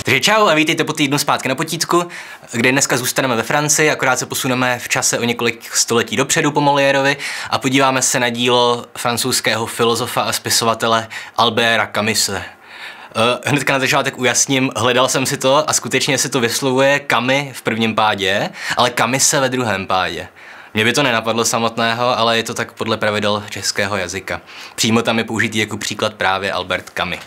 Takže čau a vítejte po týdnu zpátky na potítku, kde dneska zůstaneme ve Francii, akorát se posuneme v čase o několik století dopředu po Moliérovi a podíváme se na dílo francouzského filozofa a spisovatele Albera Camise. Hnedka na začátek ujasním, hledal jsem si to a skutečně se to vyslovuje Camus v prvním pádě, ale Camise ve druhém pádě. Mně by to nenapadlo samotného, ale je to tak podle pravidel českého jazyka. Přímo tam je použitý jako příklad právě Albert Camus.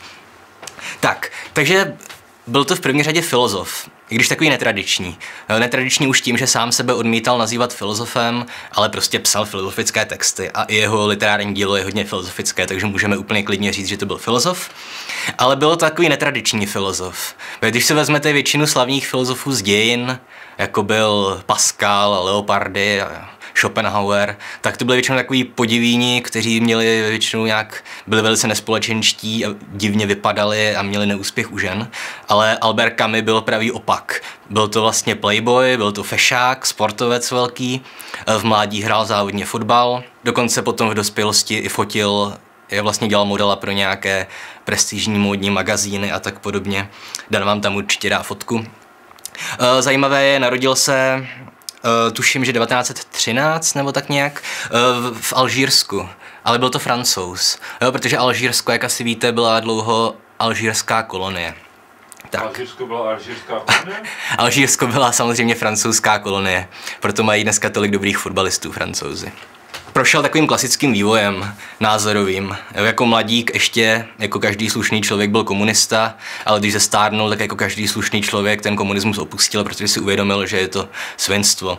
Takže byl to v první řadě filozof, i když takový netradiční. Netradiční už tím, že sám sebe odmítal nazývat filozofem, ale prostě psal filozofické texty a i jeho literární dílo je hodně filozofické, takže můžeme úplně klidně říct, že to byl filozof. Ale byl to takový netradiční filozof. Když si vezmete většinu slavných filozofů z dějin, jako byl Pascal, Leopardi, Schopenhauer, tak to byli většinou takový podivíni, kteří měli většinou byli velice nespolečenští a divně vypadali a měli neúspěch u žen. Ale Albert Camus byl pravý opak. Byl to vlastně playboy, byl to fešák, sportovec velký, v mládí hrál závodně fotbal, dokonce potom v dospělosti i fotil, vlastně dělal modela pro nějaké prestižní módní magazíny a tak podobně. Dan vám tam určitě dá fotku. Zajímavé je, narodil se tuším, že 1913 nebo tak nějak v Alžírsku, ale byl to Francouz, protože Alžírsko, jak asi víte, byla dlouho alžírská kolonie. Tak. Alžírsko byla alžírská kolonie? Alžírsko byla samozřejmě francouzská kolonie, proto mají dneska tolik dobrých fotbalistů Francouzi. Prošel takovým klasickým vývojem názorovým. Jako mladík ještě, jako každý slušný člověk, byl komunista, ale když se stárnul, tak jako každý slušný člověk ten komunismus opustil, protože si uvědomil, že je to svinstvo.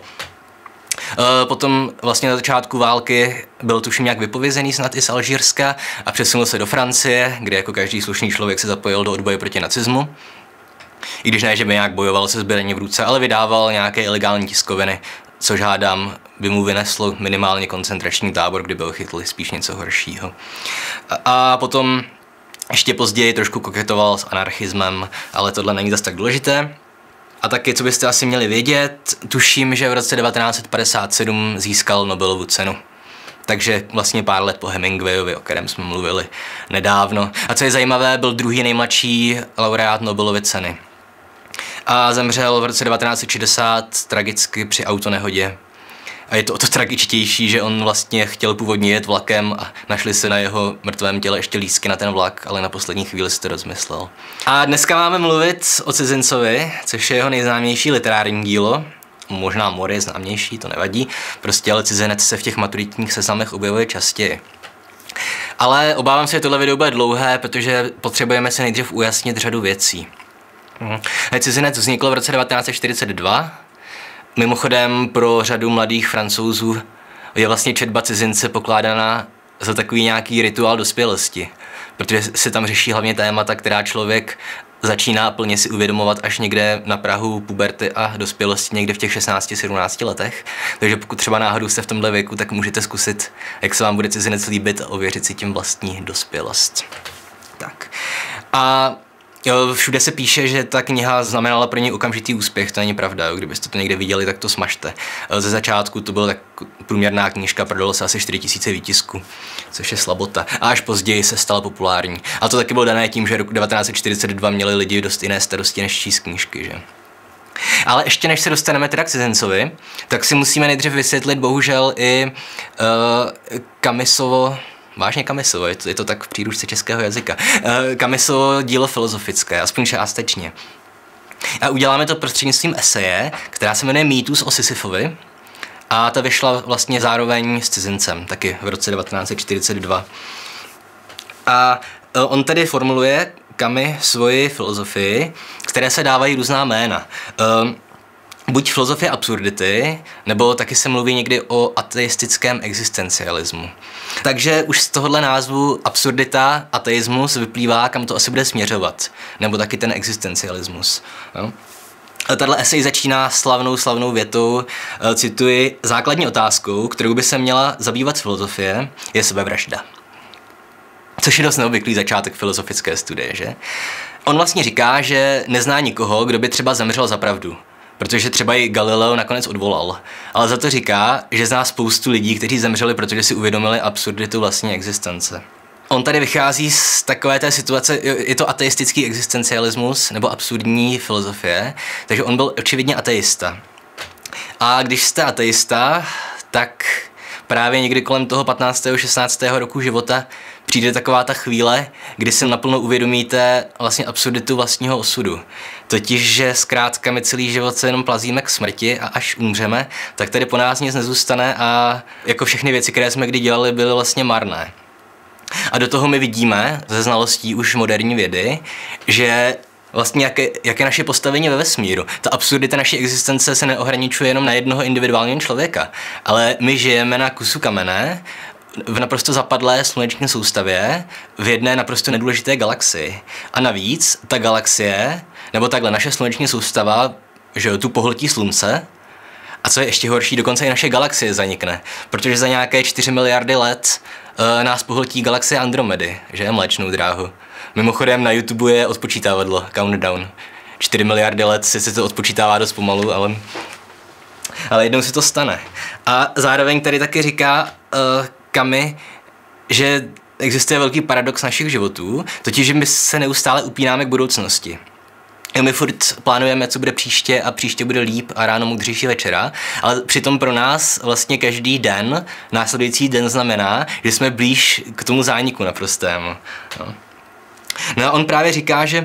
Potom vlastně na začátku války byl tuším nějak vypovězený snad i z Alžírska a přesunul se do Francie, kde jako každý slušný člověk se zapojil do odboje proti nacismu. I když ne, že by nějak bojoval se zbraní v ruce, ale vydával nějaké ilegální tiskoviny, což hádám by mu vyneslo minimálně koncentrační tábor, kdyby ho chytli spíš něco horšího. A potom ještě později trošku koketoval s anarchismem, ale tohle není zase tak důležité. A taky, co byste asi měli vědět, tuším, že v roce 1957 získal Nobelovu cenu. Takže vlastně pár let po Hemingwayovi, o kterém jsme mluvili nedávno. A co je zajímavé, byl druhý nejmladší laureát Nobelovy ceny. A zemřel v roce 1960 tragicky při autonehodě. A je to o to tragičtější, že on vlastně chtěl původně jet vlakem a našli se na jeho mrtvém těle ještě lístky na ten vlak, ale na poslední chvíli si to rozmyslel. A dneska máme mluvit o Cizincovi, což je jeho nejznámější literární dílo. Možná More je známější, to nevadí, prostě ale Cizinec se v těch maturitních seznamech objevuje častěji. Ale obávám se, že tohle video bude dlouhé, protože potřebujeme si nejdřív ujasnit řadu věcí. Cizinec vznikl v roce 1942. Mimochodem pro řadu mladých Francouzů je vlastně četba Cizince pokládaná za takový nějaký rituál dospělosti, protože se tam řeší hlavně témata, která člověk začíná plně si uvědomovat až někde na prahu puberty a dospělosti, někde v těch 16-17 letech. Takže pokud třeba náhodou jste v tomhle věku, tak můžete zkusit, jak se vám bude Cizinec líbit a ověřit si tím vlastní dospělost. Tak. A všude se píše, že ta kniha znamenala pro ně okamžitý úspěch, to není pravda, jo. Kdybyste to někde viděli, tak to smažte. Ze začátku to byla tak průměrná knížka, prodalo se asi 4000 výtisků, což je slabota. A až později se stala populární. A to taky bylo dané tím, že roku 1942 měli lidi dost jiné starosti než číst knížky, že? Ale ještě než se dostaneme teda k Cizincovi, tak si musíme nejdřív vysvětlit bohužel i Camisovo, vážně Camisovo, je to tak v příručce českého jazyka. Camisovo dílo filozofické, aspoň částečně. A uděláme to prostřednictvím eseje, která se jmenuje Mýtus o Sisyfovi. A ta vyšla vlastně zároveň s Cizincem, taky v roce 1942. A on tedy formuluje Camus svoji filozofii, které se dávají různá jména. Buď filozofie absurdity, nebo taky se mluví někdy o ateistickém existencialismu. Takže už z tohohle názvu absurdita, ateismus vyplývá, kam to asi bude směřovat. Nebo taky ten existencialismus. No. Tato esej začíná slavnou větou, cituji, základní otázkou, kterou by se měla zabývat filozofie, je sebevražda. Což je dost neobvyklý začátek filozofické studie, že? On vlastně říká, že nezná nikoho, kdo by třeba zemřel za pravdu. Protože třeba i Galileo nakonec odvolal. Ale za to říká, že zná spoustu lidí, kteří zemřeli, protože si uvědomili absurditu vlastní existence. On tady vychází z takové té situace, je to ateistický existencialismus nebo absurdní filozofie, takže on byl očividně ateista. A když jste ateista, tak právě někdy kolem toho 15. 16. roku života přijde taková ta chvíle, kdy si naplno uvědomíte vlastně absurditu vlastního osudu. Totiž, že zkrátka my celý život se jenom plazíme k smrti a až umřeme, tak tady po nás nic nezůstane a jako všechny věci, které jsme kdy dělali, byly vlastně marné. A do toho my vidíme ze znalostí už moderní vědy, že vlastně jak je naše postavení ve vesmíru. Ta absurdita naší existence se neohraničuje jenom na jednoho individuálního člověka, ale my žijeme na kusu kamene v naprosto zapadlé sluneční soustavě v jedné naprosto nedůležité galaxii. A navíc ta galaxie, nebo takhle naše sluneční soustava, že tu pohltí slunce, a co je ještě horší, dokonce i naše galaxie zanikne, protože za nějaké 4 miliardy let nás pohltí galaxie Andromedy, že je Mléčnou dráhu. Mimochodem na YouTube je odpočítávadlo, countdown. 4 miliardy let si to odpočítává dost pomalu, ale jednou se to stane. A zároveň tady taky říká Camus, že existuje velký paradox našich životů, totiž, že my se neustále upínáme k budoucnosti. My furt plánujeme, co bude příště a příště bude líp a ráno moudřejší večera, ale přitom pro nás vlastně každý den, následující den znamená, že jsme blíž k tomu zániku naprostému. No a on právě říká, že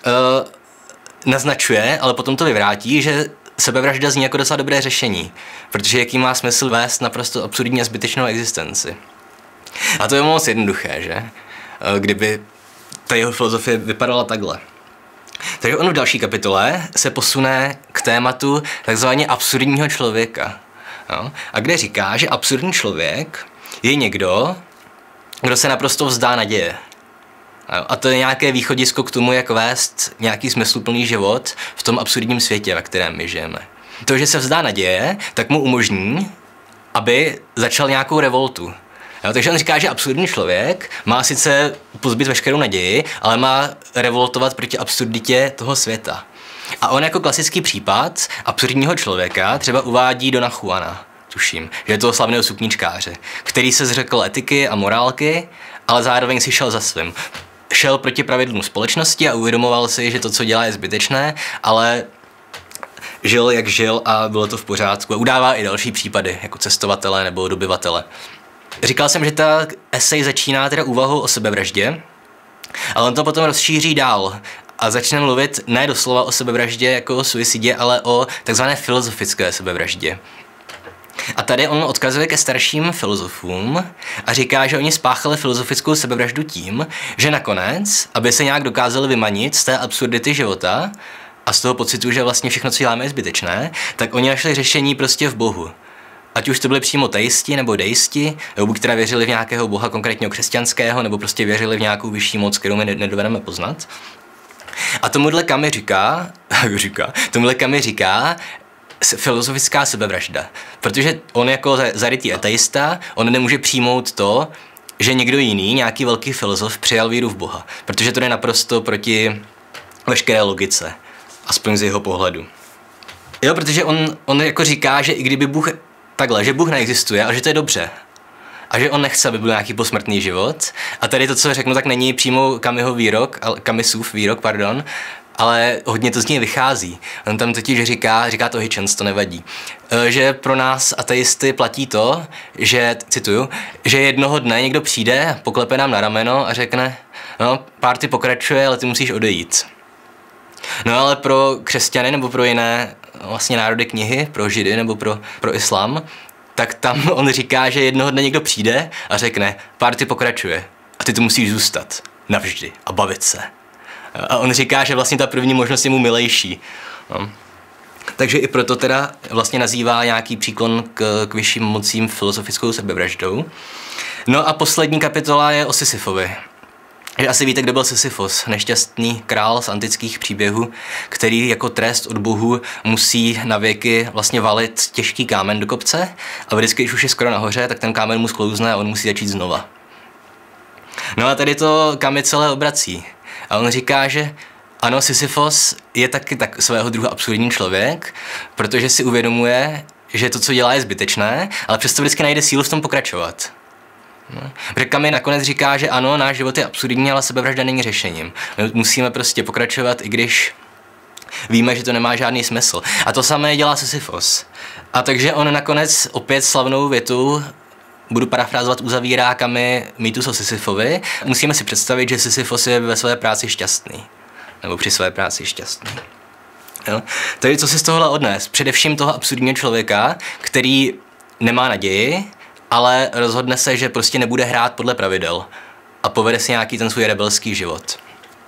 naznačuje, ale potom to vyvrátí, že sebevražda zní jako docela dobré řešení, protože jaký má smysl vést naprosto absurdní a zbytečnou existenci. A to je moc jednoduché, že? Kdyby ta jeho filozofie vypadala takhle. Takže on v další kapitole se posune k tématu takzvaně absurdního člověka. No? A kde říká, že absurdní člověk je někdo, kdo se naprosto vzdá naděje. A to je nějaké východisko k tomu, jak vést nějaký smysluplný život v tom absurdním světě, ve kterém my žijeme. To, že se vzdá naděje, tak mu umožní, aby začal nějakou revoltu. Jo, takže on říká, že absurdní člověk má sice pozbyt veškerou naději, ale má revoltovat proti absurditě toho světa. A on jako klasický případ absurdního člověka třeba uvádí Dona Juana, tuším, že je toho slavného sukníčkáře, který se zřekl etiky a morálky, ale zároveň si šel za svým. Šel proti pravidlům společnosti a uvědomoval si, že to, co dělá, je zbytečné, ale žil, jak žil a bylo to v pořádku. A udává i další případy, jako cestovatele nebo dobyvatele. Říkal jsem, že ta esej začíná teda úvahou o sebevraždě, ale on to potom rozšíří dál a začne mluvit ne doslova o sebevraždě jako o suicidě, ale o takzvané filozofické sebevraždě. A tady on odkazuje ke starším filozofům a říká, že oni spáchali filozofickou sebevraždu tím, že nakonec, aby se nějak dokázali vymanit z té absurdity života a z toho pocitu, že vlastně všechno, co děláme, je zbytečné, tak oni našli řešení prostě v Bohu. Ať už to byli přímo teisti nebo deisti, buď teda věřili v nějakého boha konkrétního křesťanského, nebo prostě věřili v nějakou vyšší moc, kterou my nedovedeme poznat. A tomuhle Camus říká filozofická sebevražda. Protože on jako zarytý ateista, on nemůže přijmout to, že někdo jiný, nějaký velký filozof, přijal víru v Boha. Protože to je naprosto proti veškeré logice. Aspoň z jeho pohledu. Jo, protože on jako říká, že i kdyby Bůh takhle, že Bůh neexistuje, ale že to je dobře. A že on nechce, aby byl nějaký posmrtný život. A tady to, co řeknu, tak není přímo Camusův výrok, ale hodně to z něj vychází. On tam totiž říká to Hitchens, to nevadí, že pro nás ateisty platí to, že, cituju, že jednoho dne někdo přijde, poklepe nám na rameno a řekne, no, party pokračuje, ale ty musíš odejít. No ale pro křesťany nebo pro jiné vlastně národy knihy, pro židy nebo pro islám, tak tam on říká, že jednoho dne někdo přijde a řekne, party pokračuje a ty tu musíš zůstat navždy a bavit se. A on říká, že vlastně ta první možnost je mu milejší. No. Takže i proto teda vlastně nazývá nějaký příklon k vyšším mocím filozofickou sebevraždou. No a poslední kapitola je o Sisyfovi. Že asi víte, kdo byl Sisyfos, nešťastný král z antických příběhů, který jako trest od bohu musí na věky vlastně valit těžký kámen do kopce a vždycky, když už je skoro nahoře, tak ten kámen mu sklouzne a on musí začít znova. No a tady to Camus celé obrací. A on říká, že ano, Sisyfos je taky tak svého druha absurdní člověk, protože si uvědomuje, že to, co dělá, je zbytečné, ale přesto vždycky najde sílu v tom pokračovat. No. Protože Camus nakonec říká, že ano, náš život je absurdní, ale sebevražda není řešením. My musíme prostě pokračovat, i když víme, že to nemá žádný smysl. A to samé dělá Sisyfos. A takže on nakonec opět slavnou větu, budu parafrázovat, uzavírá Camus mýtus o Sisyfovi. Musíme si představit, že Sisyfos je ve své práci šťastný. Nebo při své práci šťastný. Jo? Takže co si z tohohle odnes? Především toho absurdního člověka, který nemá naději, ale rozhodne se, že prostě nebude hrát podle pravidel a povede si nějaký ten svůj rebelský život.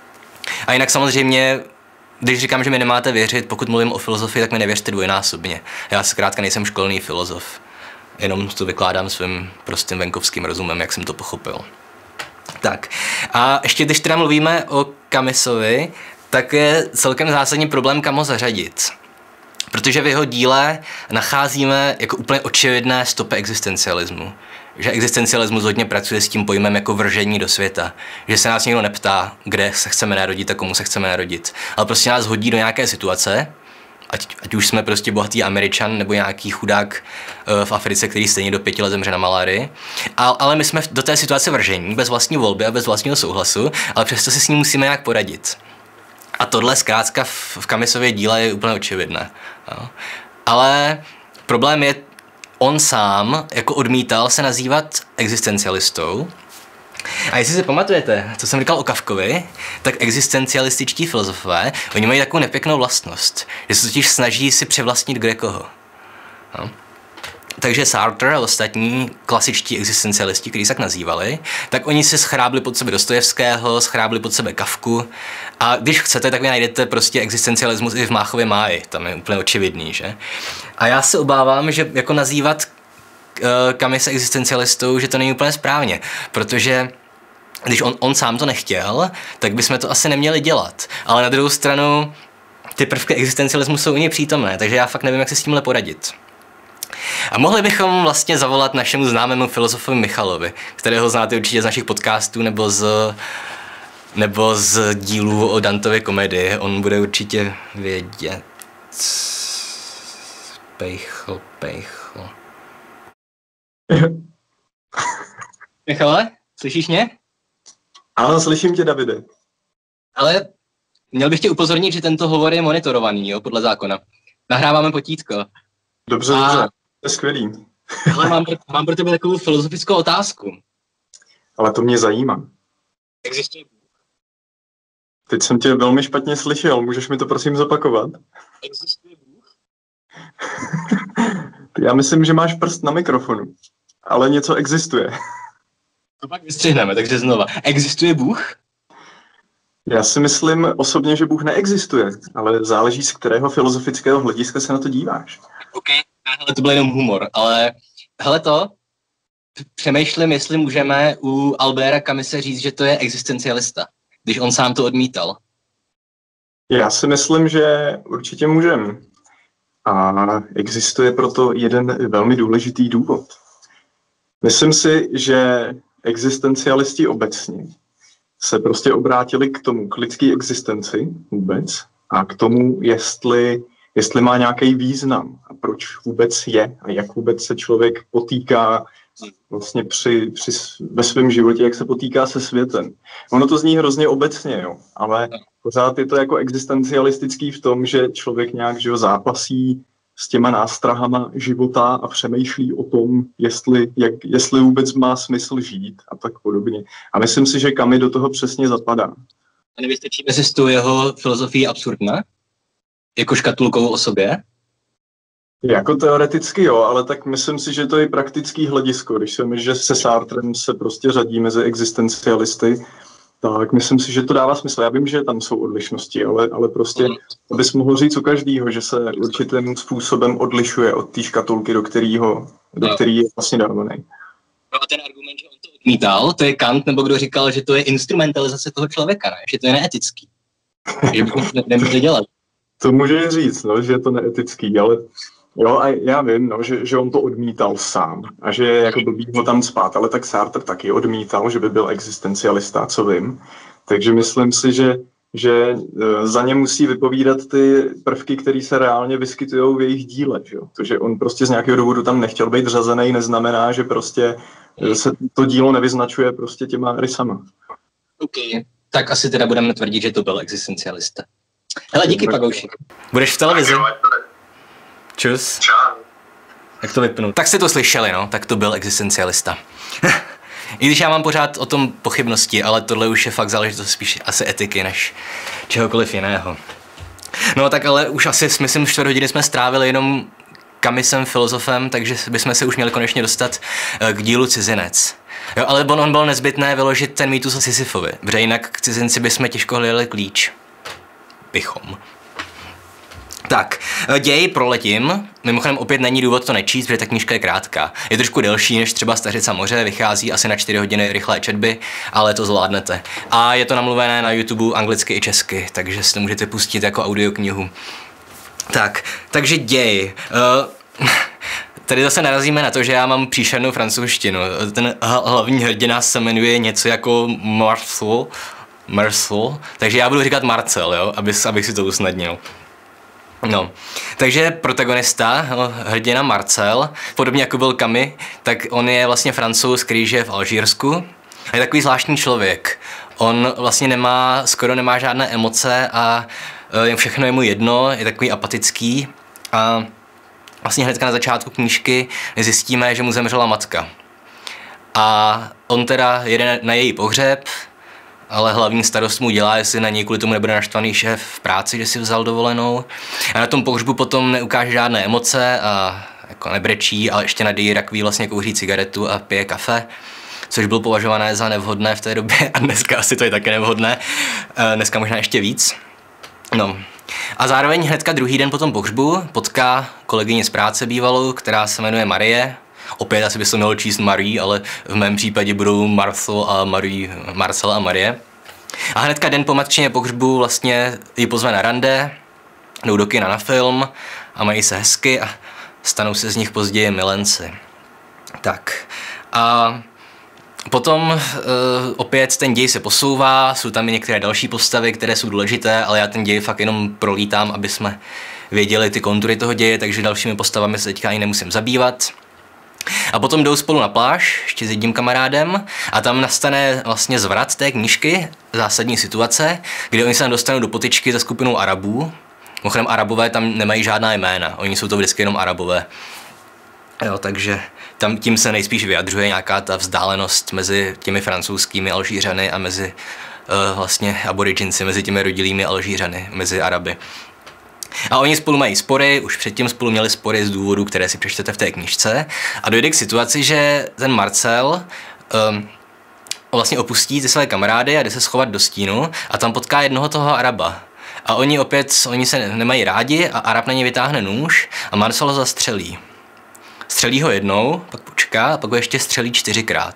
A jinak samozřejmě, když říkám, že mi nemáte věřit, pokud mluvím o filozofii, tak mi nevěřte dvojnásobně. Já zkrátka nejsem školní filozof. Jenom to vykládám svým prostým venkovským rozumem, jak jsem to pochopil. Tak. A ještě když teda mluvíme o Camusovi, tak je celkem zásadní problém, kam ho zařadit. Protože v jeho díle nacházíme jako úplně očividné stopy existencialismu. Že existencialismus hodně pracuje s tím pojmem jako vržení do světa. Že se nás nikdo neptá, kde se chceme narodit a komu se chceme narodit. Ale prostě nás hodí do nějaké situace, ať už jsme prostě bohatý Američan nebo nějaký chudák v Africe, který stejně do 5 let zemře na malárii. Ale my jsme do té situace vržení, bez vlastní volby a bez vlastního souhlasu, ale přesto si s ním musíme nějak poradit. A tohle zkrátka v Camusově díle je úplně očividné. Jo. Ale problém je, on sám jako odmítal se nazývat existencialistou. A jestli si pamatujete, co jsem říkal o Kafkovi, tak existencialističtí filozofové, oni mají takovou nepěknou vlastnost, že se totiž snaží si převlastnit kdekoho. Jo. Takže Sartre a ostatní klasičtí existencialisti, kteří se tak nazývali, tak oni si schrábli pod sebe Dostojevského, schrábli pod sebe Kafku a když chcete, tak vy najdete prostě existencialismus i v Máchově máji, tam je úplně očividný, že? A já se obávám, že jako nazývat Camuse existencialistou, že to není úplně správně, protože když on sám to nechtěl, tak bychom to asi neměli dělat. Ale na druhou stranu ty prvky existencialismu jsou u něj přítomné, takže já fakt nevím, jak se s tímhle poradit. A mohli bychom vlastně zavolat našemu známému filozofovi Michalovi, kterého znáte určitě z našich podcastů nebo z dílů o Dantově komedii. On bude určitě vědět. Pejchl. Michale, slyšíš mě? Ano, slyším tě, Davide. Ale měl bych tě upozornit, že tento hovor je monitorovaný, jo, podle zákona. Nahráváme potítko. Dobře, to je skvělý. Ale mám pro tebe takovou filozofickou otázku. Ale to mě zajímá. Existuje Bůh? Teď jsem tě velmi špatně slyšel, můžeš mi to prosím zopakovat? Existuje Bůh? Já myslím, že máš prst na mikrofonu, ale něco existuje. To pak vystřihneme, takže znova. Existuje Bůh? Já si myslím osobně, že Bůh neexistuje, ale záleží, z kterého filozofického hlediska se na to díváš. OK, hele, to byl jenom humor, ale hele to, přemýšlím, jestli můžeme u Alberta Camuse říct, že to je existencialista, když on sám to odmítal. Já si myslím, že určitě můžeme. A existuje proto jeden velmi důležitý důvod. Myslím si, že existencialisti obecně se prostě obrátili k lidské existenci vůbec a k tomu, jestli má nějaký význam a proč vůbec je a jak vůbec se člověk potýká vlastně ve svém životě, jak se potýká se světem. Ono to zní hrozně obecně, jo, ale pořád je to jako existencialistický v tom, že člověk nějak zápasí s těma nástrahama života a přemýšlí o tom, jestli vůbec má smysl žít a tak podobně. A myslím si, že Camus do toho přesně zapadá. A nevystačíme si s tou jeho filozofií absurdna? Jako škatulkou o sobě? Jako teoreticky jo, ale tak myslím si, že to je praktický hledisko. Když že se Sartrem se prostě řadí mezi existencialisty, tak myslím si, že to dává smysl. Já vím, že tam jsou odlišnosti, ale prostě bys mohl říct u každého, že se určitým způsobem odlišuje od té škatulky, do který je vlastně dávaný. No a ten argument, že on to odmítal, to je Kant, nebo kdo říkal, že to je instrumentalizace toho člověka, ne? Že to je neetický. Že bychom to neměli dělat. To může říct, no, že je to neetický, ale jo, a já vím, no, že on to odmítal sám a že je jako blbý ho tam spát, ale tak Sartre taky odmítal, že by byl existencialista, co vím. Takže myslím si, že že za ně musí vypovídat ty prvky, které se reálně vyskytují v jejich díle. Že? To, že on prostě z nějakého důvodu tam nechtěl být řazený, neznamená, že prostě se to dílo nevyznačuje prostě těma rysama. OK. Tak asi teda budeme tvrdit, že to byl existencialista. Hele, díky, Pagouši. Budeš v televizi? Čus. Jak to vypnu? Tak jste to slyšeli, no, tak to byl existencialista. I když já mám pořád o tom pochybnosti, ale tohle už je fakt záležitost spíš asi etiky, než čehokoliv jiného. No tak ale už asi, myslím, 4 hodiny jsme strávili jenom Camusem, filozofem, takže bychom se už měli konečně dostat k dílu Cizinec. Jo, ale on byl nezbytné vyložit ten mýtus o Sisyfovi, protože jinak k cizinci bychom těžko hledali klíč. Bychom. Tak, děj proletím. Mimochodem opět není důvod to nečíst, protože ta knížka je krátká. Je trošku delší než třeba Stařica moře, vychází asi na 4 hodiny rychlé četby, ale to zvládnete. A je to namluvené na YouTube anglicky i česky, takže si to můžete pustit jako audioknihu. Tak, takže děj. Tady zase narazíme na to, že já mám příšernou francouzštinu. Ten hlavní hrdina se jmenuje něco jako Marcel, takže já budu říkat Marcel, jo, abych si to usnadnil. No, takže protagonista, hrdina Marcel, podobně jako byl Camus, tak on je vlastně Francouz, který žije v Alžírsku. Je takový zvláštní člověk. On vlastně skoro nemá žádné emoce a všechno je mu jedno, je takový apatický. A vlastně hnedka na začátku knížky zjistíme, že mu zemřela matka. A on teda jede na její pohřeb, ale hlavní starost mu dělá, jestli na něj kvůli tomu nebude naštvaný šéf v práci, že si vzal dovolenou. A na tom pohřbu potom neukáže žádné emoce a jako nebrečí, ale ještě nad její rakví vlastně kouří cigaretu a pije kafe, což bylo považované za nevhodné v té době a dneska asi to je také nevhodné. Dneska možná ještě víc. No. A zároveň hnedka druhý den po tom pohřbu potká kolegyni z práce bývalou, která se jmenuje Marie. Opět asi by se mělo číst Marie, ale v mém případě budou Marcel a Marie. A hnedka den po matčině pohřbu vlastně ji pozve na rande, jdou do kina na film a mají se hezky a stanou se z nich později milenci. Tak. A potom opět ten děj se posouvá, jsou tam i některé další postavy, které jsou důležité, ale já ten děj fakt jenom prolítám, aby jsme věděli ty kontury toho děje, takže dalšími postavami se teďka ani nemusím zabývat. A potom jdou spolu na pláž, ještě s jedním kamarádem, a tam nastane vlastně zvrat té knížky, zásadní situace, kdy oni se tam dostanou do potyčky se skupinou Arabů. Mimochodem Arabové tam nemají žádná jména, oni jsou to vždycky jenom Arabové. Jo, takže tím se nejspíš vyjadřuje nějaká ta vzdálenost mezi těmi francouzskými Alžířany a mezi vlastně aboriginci, mezi těmi rodilými Alžířany, mezi Araby. A oni spolu mají spory, už předtím spolu měli spory z důvodů, které si přečtete v té knížce. A dojde k situaci, že ten Marcel vlastně opustí ty své kamarády a jde se schovat do stínu a tam potká jednoho toho Araba. A oni se nemají rádi a Arab na ně vytáhne nůž a Marcel ho zastřelí. Střelí ho jednou, pak počká a pak ho ještě střelí 4krát.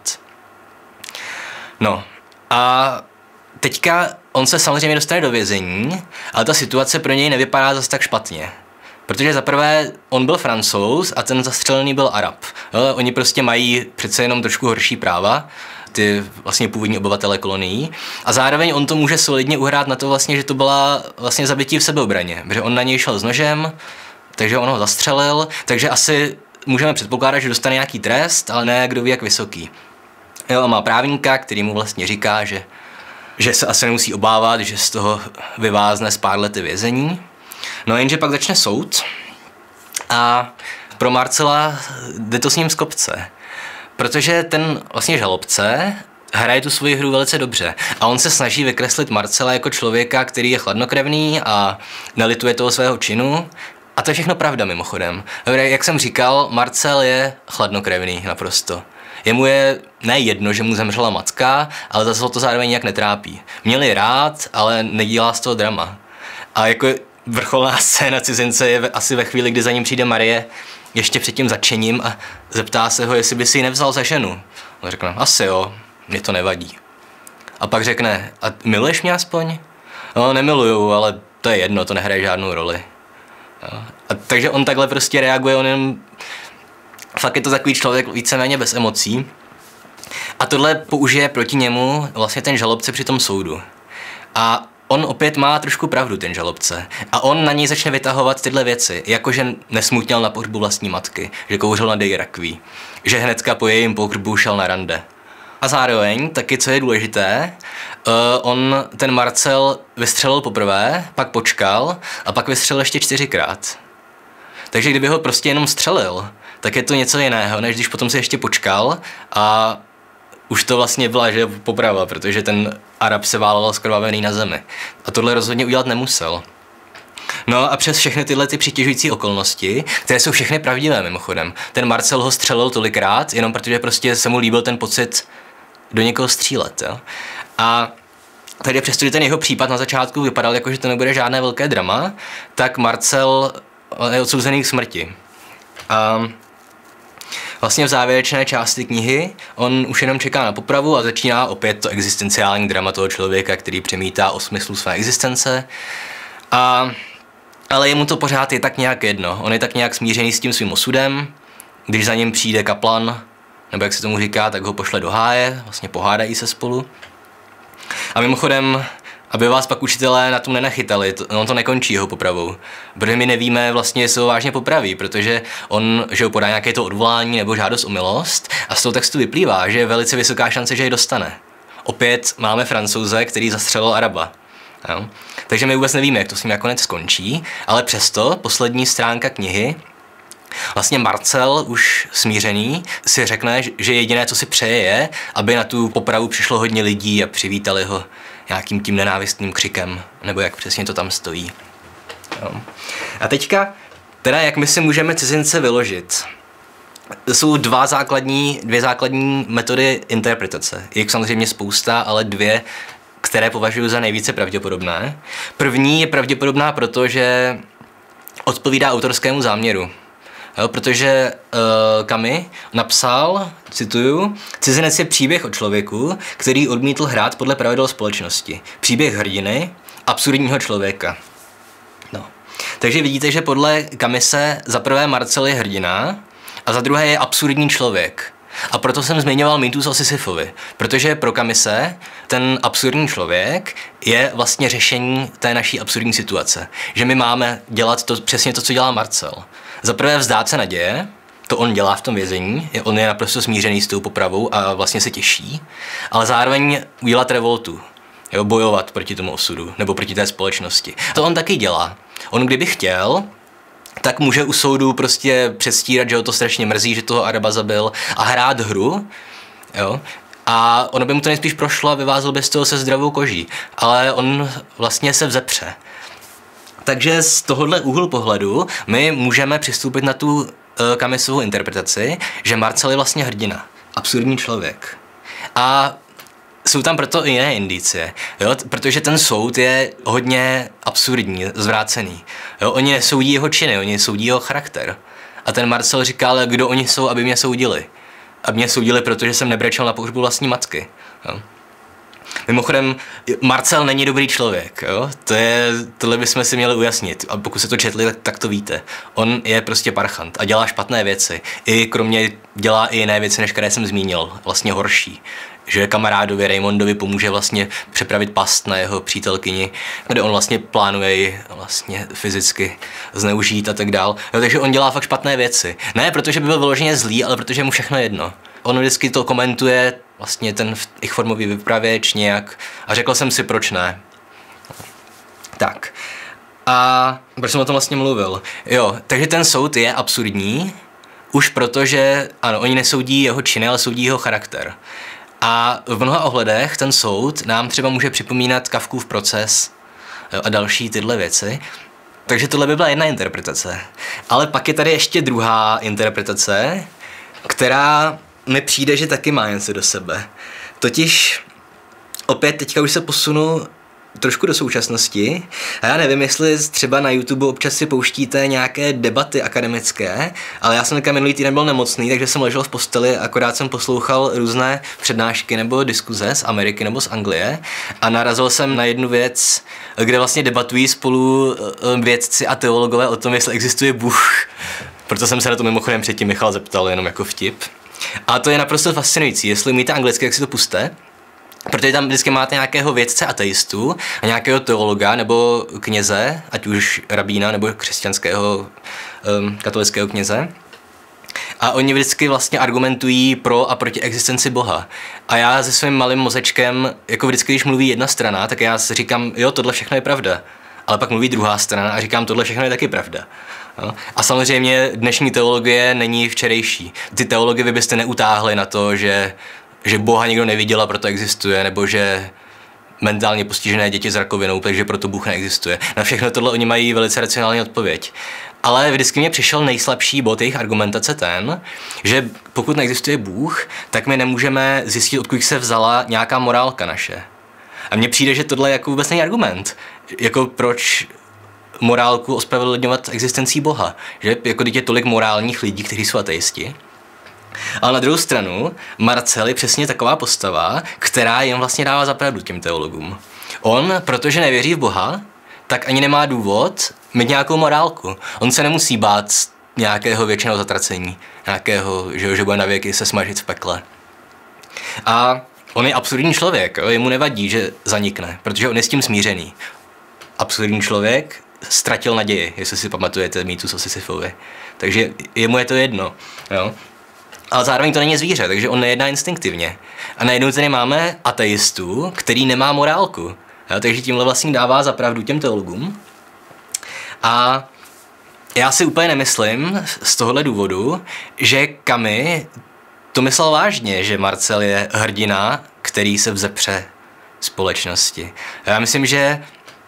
No a teďka on se samozřejmě dostane do vězení, ale ta situace pro něj nevypadá zase tak špatně. Protože zaprvé on byl Francouz a ten zastřelený byl Arab. Jo, oni prostě mají přece jenom trošku horší práva, ty vlastně původní obyvatele kolonií. A zároveň on to může solidně uhrát na to vlastně, že to byla vlastně zabití v sebeobraně. Protože on na něj šel s nožem, takže on ho zastřelil, takže asi můžeme předpokládat, že dostane nějaký trest, ale ne kdo ví jak vysoký. Jo, a má právníka, který mu vlastně říká, že se asi nemusí obávat, že z toho vyvázne z pár lety vězení. No jenže pak začne soud a pro Marcela jde to s ním z kopce. Protože ten vlastně žalobce hraje tu svoji hru velice dobře a on se snaží vykreslit Marcela jako člověka, který je chladnokrevný a nelituje toho svého činu. A to je všechno pravda mimochodem. Jak jsem říkal, Marcel je chladnokrevný naprosto. Jemu je ne jedno, že mu zemřela matka, ale zase to zároveň nějak netrápí. Měli rád, ale nedělá z toho drama. A jako vrcholná scéna cizince je asi ve chvíli, kdy za ním přijde Marie, ještě před tím začením a zeptá se ho, jestli by si ji nevzal za ženu. On řekne, asi jo, mě to nevadí. A pak řekne, a miluješ mě aspoň? No, nemiluju, ale to je jedno, to nehraje žádnou roli. A takže on takhle prostě reaguje, on jenom fakt je to takový člověk víceméně bez emocí. A tohle použije proti němu vlastně ten žalobce při tom soudu. A on opět má trošku pravdu, ten žalobce. A on na něj začne vytahovat tyhle věci, jakože nesmutněl na pohřbu vlastní matky, že kouřil na její rakví, že hnedka po jejím pohřbu šel na rande. A zároveň taky, co je důležité, ten Marcel vystřelil poprvé, pak počkal a pak vystřelil ještě 4krát. Takže kdyby ho prostě jenom střelil, tak je to něco jiného, než když potom si ještě počkal a už to vlastně byla, že poprava, protože ten Arab se válel zkrvavený na zemi. A tohle rozhodně udělat nemusel. No a přes všechny tyhle ty přitěžující okolnosti, které jsou všechny pravdivé mimochodem, ten Marcel ho střelil tolikrát, jenom protože prostě se mu líbil ten pocit do někoho střílet. Jo? A tady přestože ten jeho případ na začátku vypadal jako, že to nebude žádné velké drama, tak Marcel je odsouzený k smrti. A vlastně v závěrečné části knihy on už jenom čeká na popravu a začíná opět to existenciální drama toho člověka, který přemítá o smyslu své existence. Ale jemu to pořád je tak nějak jedno. On je tak nějak smířený s tím svým osudem. Když za ním přijde kaplan, nebo jak se tomu říká, tak ho pošle do háje, vlastně pohádají se spolu. A mimochodem, aby vás pak učitelé na tom nenachytali, on to nekončí jeho popravou. Protože my nevíme vlastně, jestli ho vážně popraví, protože on, že ho podá nějaké to odvolání nebo žádost o milost a z toho textu vyplývá, že je velice vysoká šance, že ji dostane. Opět máme Francouze, který zastřelil Araba. Jo? Takže my vůbec nevíme, jak to s ním nakonec skončí, ale přesto poslední stránka knihy vlastně Marcel, už smířený, si řekne, že jediné, co si přeje, je, aby na tu popravu přišlo hodně lidí a přivítali ho nějakým tím nenávistným křikem, nebo jak přesně to tam stojí. Jo. A teďka, teda jak my si můžeme cizince vyložit? Jsou dvě základní metody interpretace. Je samozřejmě spousta, ale dvě, které považuji za nejvíce pravděpodobné. První je pravděpodobná, protože odpovídá autorskému záměru. Jo, protože Camus napsal, cituju, cizinec je příběh o člověku, který odmítl hrát podle pravidel společnosti. Příběh hrdiny, absurdního člověka. No. Takže vidíte, že podle Camuse za prvé Marcel je hrdina a za druhé je absurdní člověk. A proto jsem zmiňoval mýtus o Sisyfovi, protože pro Camuse ten absurdní člověk je vlastně řešení té naší absurdní situace. Že my máme dělat přesně to, co dělá Marcel. Za prvé vzdát se naděje, to on dělá v tom vězení, on je naprosto smířený s tou popravou a vlastně se těší, ale zároveň udělat revoltu, jo, bojovat proti tomu osudu nebo proti té společnosti. To on taky dělá. On kdyby chtěl, tak může u soudu prostě předstírat, že ho to strašně mrzí, že toho Araba zabil a hrát hru, jo, a ono by mu to nejspíš prošlo a vyvázl by z toho se zdravou koží, ale on vlastně se vzepře. Takže z tohohle úhlu pohledu my můžeme přistoupit na tu Camusovou interpretaci, že Marcel je vlastně hrdina, absurdní člověk. A jsou tam proto i jiné indicie, jo? Protože ten soud je hodně absurdní, zvrácený. Jo? Oni nesoudí jeho činy, oni soudí jeho charakter. A ten Marcel říká, ale kdo oni jsou, aby mě soudili? Aby mě soudili, protože jsem nebrečel na pohřbu vlastní matky. Jo? Mimochodem, Marcel není dobrý člověk, jo? Tohle bychom si měli ujasnit. A pokud se to četli, tak to víte. On je prostě parchant a dělá špatné věci. I kromě dělá i jiné věci, než které jsem zmínil, vlastně horší. Že kamarádovi Raymondovi pomůže vlastně přepravit past na jeho přítelkyni, kde on vlastně plánuje ji vlastně fyzicky zneužít a tak dál. Jo, takže on dělá fakt špatné věci. Ne protože by byl vyloženě zlý, ale protože mu všechno jedno. On vždycky to komentuje, vlastně ten ich formový vypravěč nějak a řekl jsem si, proč ne. Tak. A proč jsem o tom vlastně mluvil? Jo, takže ten soud je absurdní, už protože, ano, oni nesoudí jeho činy, ale soudí jeho charakter. A v mnoha ohledech ten soud nám třeba může připomínat Kafkův Proces a další tyhle věci. Takže tohle by byla jedna interpretace. Ale pak je tady ještě druhá interpretace, která mi přijde, že taky má něco do sebe. Totiž opět teďka už se posunu trošku do současnosti a já nevím, jestli třeba na YouTube občas si pouštíte nějaké debaty akademické, ale já jsem teďka minulý týden byl nemocný, takže jsem ležel v posteli, akorát jsem poslouchal různé přednášky nebo diskuze z Ameriky nebo z Anglie a narazil jsem na jednu věc, kde vlastně debatují spolu vědci a teologové o tom, jestli existuje Bůh. Proto jsem se na to mimochodem předtím Michal zeptal jenom jako vtip. A to je naprosto fascinující, jestli umíte anglicky, jak si to puste. Protože tam vždycky máte nějakého vědce ateistu a nějakého teologa nebo kněze, ať už rabína nebo křesťanského katolického kněze. A oni vždycky vlastně argumentují pro a proti existenci Boha. A já se svým malým mozečkem, jako vždycky, když mluví jedna strana, tak já si říkám, jo, tohle všechno je pravda. Ale pak mluví druhá strana a říkám, tohle všechno je taky pravda. No. A samozřejmě dnešní teologie není včerejší. Ty teologie vy byste neutáhli na to, že Boha nikdo neviděl a proto existuje, nebo že mentálně postižené děti s rakovinou, takže proto Bůh neexistuje. Na všechno tohle oni mají velice racionální odpověď. Ale vždycky mě přišel nejslabší bod jejich argumentace ten, že pokud neexistuje Bůh, tak my nemůžeme zjistit, odkud se vzala nějaká morálka naše. A mně přijde, že tohle je jako vůbec není argument. Jako proč morálku ospravedlňovat existencí Boha. Že jako teď je tolik morálních lidí, kteří jsou ateisti. Ale na druhou stranu, Marcel je přesně taková postava, která jim vlastně dává za pravdu těm teologům. On, protože nevěří v Boha, tak ani nemá důvod mít nějakou morálku. On se nemusí bát nějakého věčného zatracení, nějakého, že bude na věky se smažit v pekle. A on je absurdní člověk, jemu nevadí, že zanikne, protože on je s tím smířený. Absurdní člověk ztratil naději, jestli si pamatujete mýtus o Sisyfovi. Takže jemu je to jedno. Jo? Ale zároveň to není zvíře, takže on nejedná instinktivně. A najednou tady máme ateistu, který nemá morálku. Jo? Takže tímhle vlastně dává za pravdu těm teologům. A já si úplně nemyslím z tohohle důvodu, že Camus to myslel vážně, že Marcel je hrdina, který se vzepře společnosti. Já myslím, že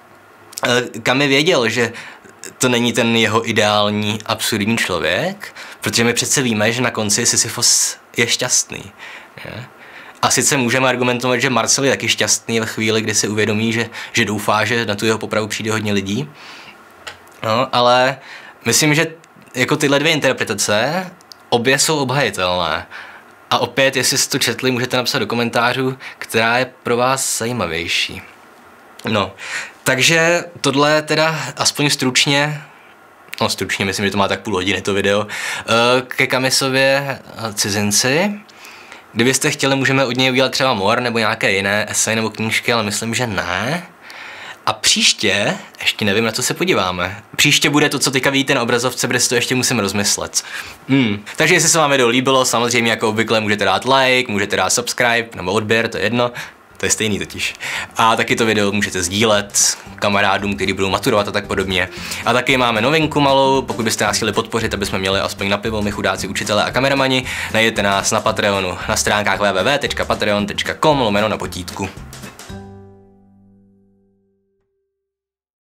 Camus věděl, že to není ten jeho ideální absurdní člověk, protože my přece víme, že na konci Sisyfos je šťastný. Je? A sice můžeme argumentovat, že Marcel je taky šťastný ve chvíli, kdy si uvědomí, že doufá, že na tu jeho popravu přijde hodně lidí. No, ale myslím, že jako tyhle dvě interpretace, obě jsou obhajitelné. A opět, jestli jste to četli, můžete napsat do komentářů, která je pro vás zajímavější. No, takže tohle teda aspoň stručně, myslím, že to má tak půl hodiny to video, ke Camusově Cizinci. Kdybyste chtěli, můžeme od něj udělat třeba more nebo nějaké jiné esej nebo knížky, ale myslím, že ne. A příště, ještě nevím, na co se podíváme. Příště bude to, co teďka vidíte na obrazovce, protože si to ještě musím rozmyslet. Takže jestli se vám video líbilo, samozřejmě jako obvykle můžete dát like, můžete dát subscribe nebo odběr, to je jedno. To je stejný totiž. A taky to video můžete sdílet kamarádům, kteří budou maturovat a tak podobně. A taky máme novinku malou, pokud byste nás chtěli podpořit, aby jsme měli aspoň na pivo, my chudáci učitelé a kameramani, najdete nás na Patreonu, na stránkách www.patreon.com/napotítku.